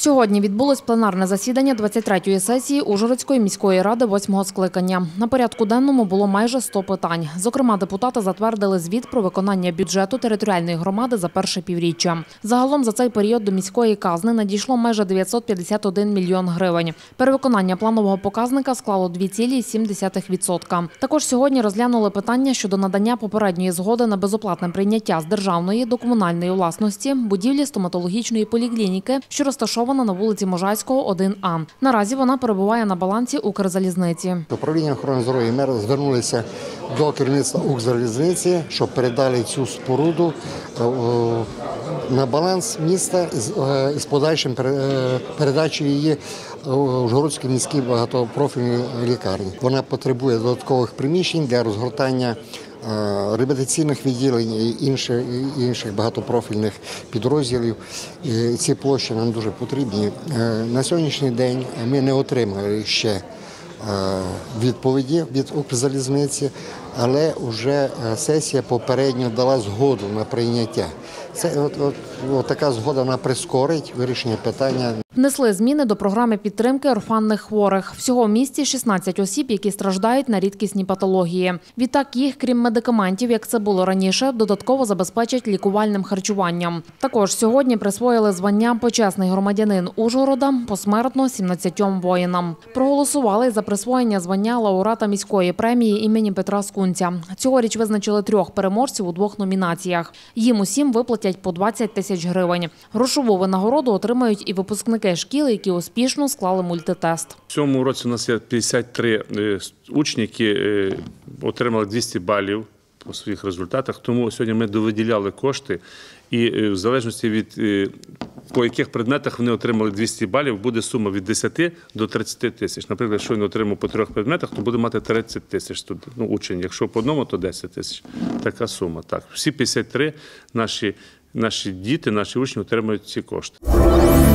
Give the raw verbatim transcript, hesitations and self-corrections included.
Сьогодні відбулось пленарне засідання двадцять третьої сесії Ужгородської міської ради восьмого скликання. На порядку денному було майже сто питань. Зокрема, депутати затвердили звіт про виконання бюджету територіальної громади за перше півріччя. Загалом за цей період до міської казни надійшло майже дев'ятсот п'ятдесят один мільйон гривень. Перевиконання планового показника склало дві цілі сім десятих відсотка. Також сьогодні розглянули питання щодо надання попередньої згоди на безоплатне прийняття з державної до комунальної власності будівлі стоматологічної поліклініки, що розташована на вулиці Можайського, один А. Наразі вона перебуває на балансі Укрзалізниці. Управління охорони здоров'я і мера звернулися до керівництва Укрзалізниці, щоб передали цю споруду на баланс міста з подальшим передачею її Ужгородській міській багатопрофільній лікарні. Вона потребує додаткових приміщень для розгортання реабілітаційних відділень і інших, інших багатопрофільних підрозділів. І ці площі нам дуже потрібні. На сьогоднішній день ми не отримали ще відповіді від Укрзалізниці, але вже сесія попередньо дала згоду на прийняття. Це от, от, от така згода вона прискорить вирішення питання. Внесли зміни до програми підтримки орфанних хворих. Всього в місті шістнадцять осіб, які страждають на рідкісні патології. Відтак їх, крім медикаментів, як це було раніше, додатково забезпечать лікувальним харчуванням. Також сьогодні присвоїли звання «Почесний громадянин Ужгорода» посмертно сімнадцятьом воїнам. Проголосували за присвоєння звання лауреата міської премії імені Петра Скунця. Цьогоріч визначили трьох переможців у двох номінаціях. Їм усім виплатять по двадцять тисяч гривень. Грошову винагороду отримають і випускники шкіл, які успішно склали мультитест. В цьому році у нас є п'ятдесят три учні, які отримали двісті балів по своїх результатах. Тому сьогодні ми довиділяли кошти і в залежності від по яких предметах вони отримали двісті балів, буде сума від десяти до тридцяти тисяч. Наприклад, якщо він отримав по трьох предметах, то буде мати тридцять тисяч ну, учень. Якщо по одному, то десять тисяч. Така сума. Так, всі п'ятдесят три наші, наші діти, наші учні отримують ці кошти.